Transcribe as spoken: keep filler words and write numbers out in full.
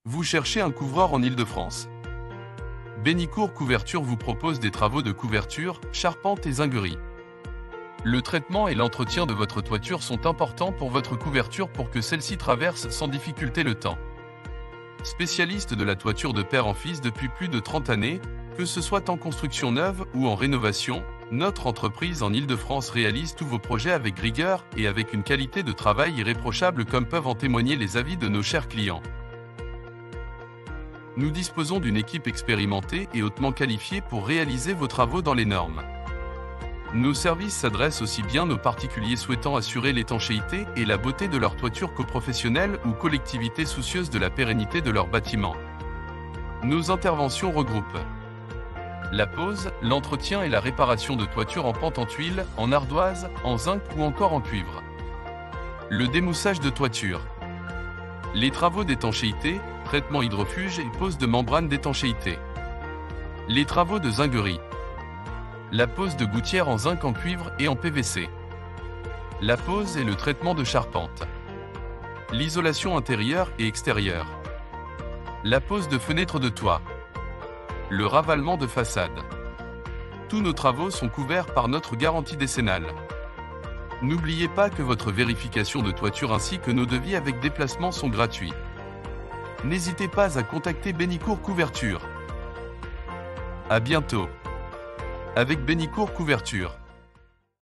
Vous cherchez un couvreur en Île-de-France? Bénicourt Couverture vous propose des travaux de couverture, charpente et zinguerie. Le traitement et l'entretien de votre toiture sont importants pour votre couverture pour que celle-ci traverse sans difficulté le temps. Spécialiste de la toiture de père en fils depuis plus de trente années, que ce soit en construction neuve ou en rénovation, notre entreprise en Île-de-France réalise tous vos projets avec rigueur et avec une qualité de travail irréprochable comme peuvent en témoigner les avis de nos chers clients. Nous disposons d'une équipe expérimentée et hautement qualifiée pour réaliser vos travaux dans les normes. Nos services s'adressent aussi bien aux particuliers souhaitant assurer l'étanchéité et la beauté de leur toiture qu'aux professionnels ou collectivités soucieuses de la pérennité de leur bâtiment. Nos interventions regroupent la pose, l'entretien et la réparation de toitures en pente en tuile, en ardoise, en zinc ou encore en cuivre. Le démoussage de toiture. Les travaux d'étanchéité, traitement hydrofuge et pose de membrane d'étanchéité. Les travaux de zinguerie. La pose de gouttières en zinc, en cuivre et en P V C. La pose et le traitement de charpente. L'isolation intérieure et extérieure. La pose de fenêtres de toit. Le ravalement de façade. Tous nos travaux sont couverts par notre garantie décennale. N'oubliez pas que votre vérification de toiture ainsi que nos devis avec déplacement sont gratuits. N'hésitez pas à contacter Bénicourt Couverture. À bientôt avec Bénicourt Couverture.